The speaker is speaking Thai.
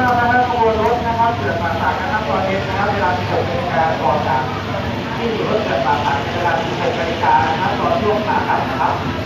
ทราบนะครับขบวนรถนะครับเกิดป่าสักนะครับตอนเย็นนะครับเวลา 16 นาฬิกาต่อจากที่รถเกิดป่าสักเวลา 16 นาฬิกานะครับตอนช่วงขากลับนะครับ